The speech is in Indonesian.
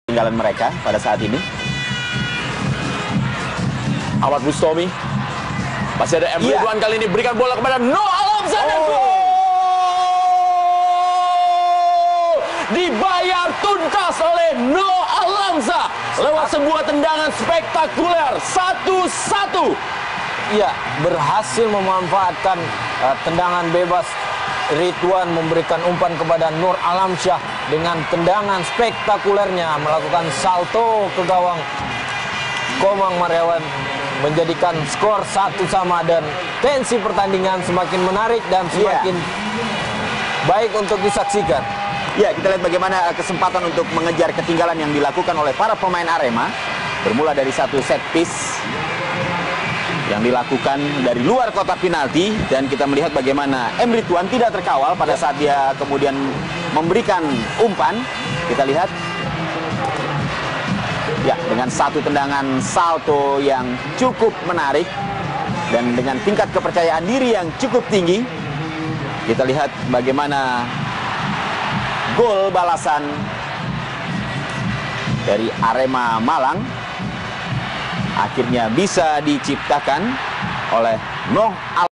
ketinggalan mereka pada saat ini. Ahmad Bustomi. Masih ada Emre Ridwan kali ini berikan bola kepada Noah Alamza dan gol! Dibayar tuntas oleh Noah Alamza lewat sebuah tendangan spektakuler 1-1. Ya, berhasil memanfaatkan tendangan bebas. Ridwan memberikan umpan kepada Nur Alamsyah dengan tendangan spektakulernya melakukan salto ke gawang Komang Mariawan, menjadikan skor 1-1 dan tensi pertandingan semakin menarik dan semakin baik untuk disaksikan. Ya, kita lihat bagaimana kesempatan untuk mengejar ketinggalan yang dilakukan oleh para pemain Arema. Bermula dari satu set piece yang dilakukan dari luar kotak penalti, dan kita melihat bagaimana Emre Ridwan tidak terkawal pada saat dia kemudian memberikan umpan. Kita lihat ya, dengan satu tendangan salto yang cukup menarik dan dengan tingkat kepercayaan diri yang cukup tinggi, kita lihat bagaimana gol balasan dari Arema Malang akhirnya bisa diciptakan oleh Noah